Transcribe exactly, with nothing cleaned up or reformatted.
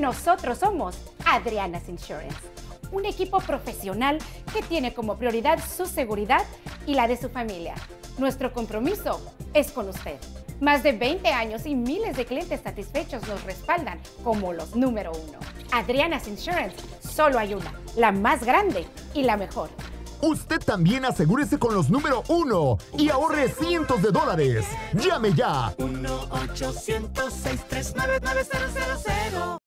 Nosotros somos Adriana's Insurance, un equipo profesional que tiene como prioridad su seguridad y la de su familia. Nuestro compromiso es con usted. Más de veinte años y miles de clientes satisfechos nos respaldan como los número uno. Adriana's Insurance, solo hay una, la más grande y la mejor. Usted también asegúrese con los número uno y ahorre cientos de dólares. ¡Llame ya! uno ochocientos, seiscientos treinta y nueve, nueve cero cero cero